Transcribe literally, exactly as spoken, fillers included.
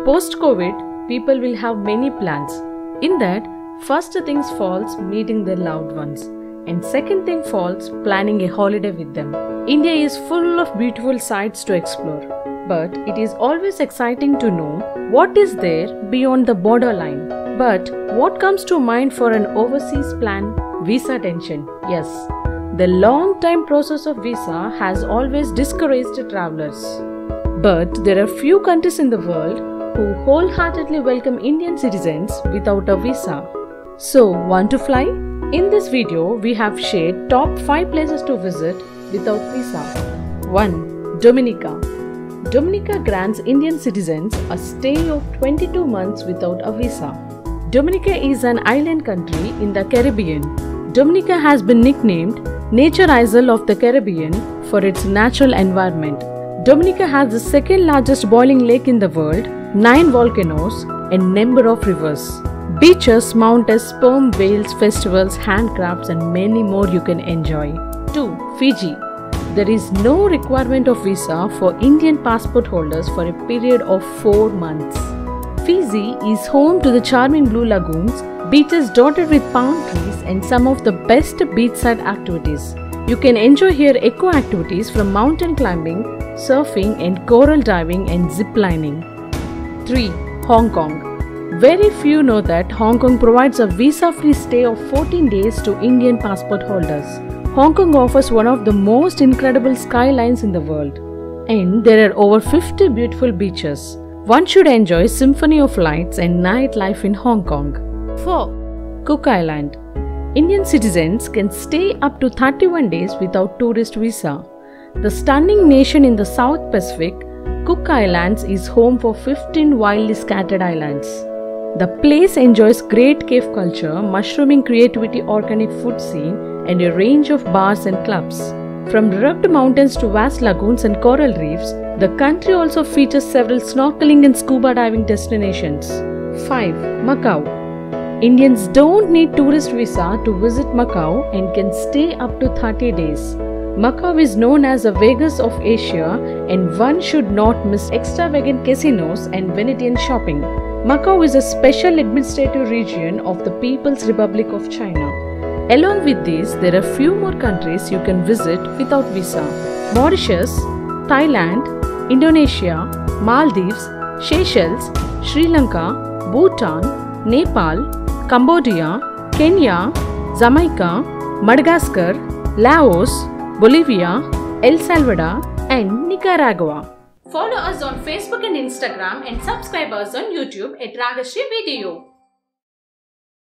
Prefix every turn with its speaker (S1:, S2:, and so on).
S1: Post-COVID, people will have many plans. In that, first things falls meeting their loved ones, and second thing falls planning a holiday with them. India is full of beautiful sights to explore, but it is always exciting to know what is there beyond the borderline. But what comes to mind for an overseas plan? Visa tension. Yes, the long time process of visa has always discouraged travelers. But there are few countries in the world who wholeheartedly welcome Indian citizens without a visa. So, want to fly? In this video, we have shared top five places to visit without visa. one. Dominica. Dominica grants Indian citizens a stay of twenty-two months without a visa. Dominica is an island country in the Caribbean. Dominica has been nicknamed Nature Isle of the Caribbean for its natural environment. Dominica has the second largest boiling lake in the world, nine volcanoes, and number of rivers. Beaches, mountains, sperm whales, festivals, handcrafts, and many more you can enjoy. two. Fiji. There is no requirement of visa for Indian passport holders for a period of four months. Fiji is home to the charming blue lagoons, beaches dotted with palm trees, and some of the best beachside activities. You can enjoy here eco activities from mountain climbing, surfing, and coral diving and zip lining. three. Hong Kong. Very few know that Hong Kong provides a visa-free stay of fourteen days to Indian passport holders. Hong Kong offers one of the most incredible skylines in the world, and there are over fifty beautiful beaches. One should enjoy symphony of lights and nightlife in Hong Kong. four. Cook Island. Indian citizens can stay up to thirty-one days without tourist visa. The stunning nation in the South Pacific, Cook Islands is home for fifteen wildly scattered islands. The place enjoys great cave culture, mushrooming creativity, organic food scene, and a range of bars and clubs. From rugged mountains to vast lagoons and coral reefs, the country also features several snorkeling and scuba diving destinations. five. Macau. Indians don't need tourist visa to visit Macau and can stay up to thirty days. Macau is known as the Vegas of Asia, and one should not miss extravagant casinos and Venetian shopping. Macau is a special administrative region of the People's Republic of China. Along with these, there are few more countries you can visit without visa. Mauritius, Thailand, Indonesia, Maldives, Seychelles, Sri Lanka, Bhutan, Nepal, Cambodia, Kenya, Jamaica, Madagascar, Laos, Bolivia, El Salvador, and Nicaragua. Follow us on Facebook and Instagram and subscribe us on YouTube at Ragashri Video.